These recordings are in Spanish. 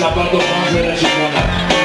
Leopardo Ponce de la Chicona.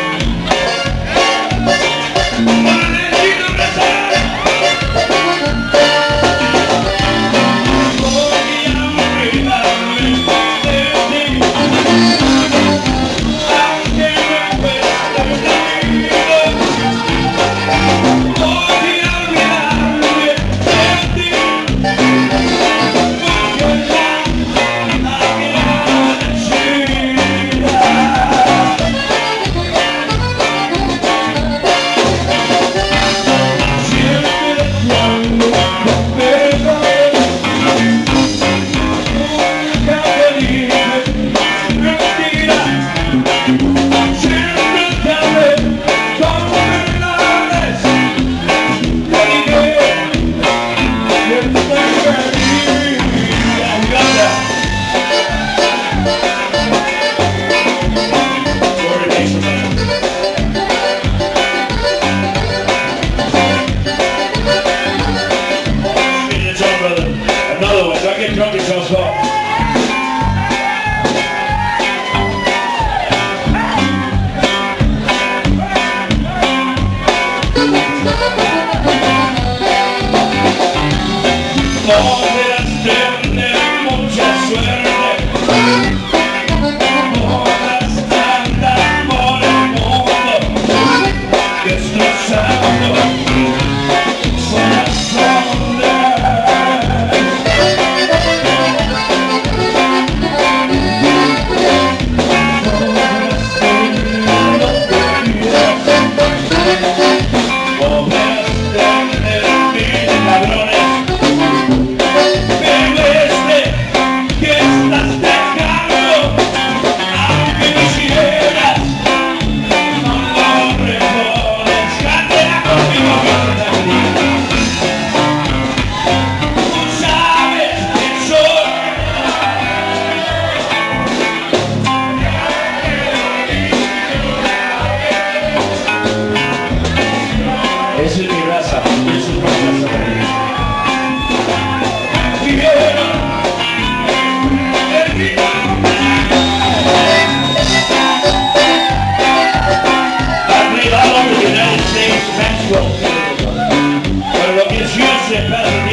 Another one, so I get drunk and so soft. No quieras tener mucha suerte, podrás andar por el mundo destrozando corazones. Esa es mi raza, esa es mi raza. Arriba, los United States, Mexico. Pero lo que es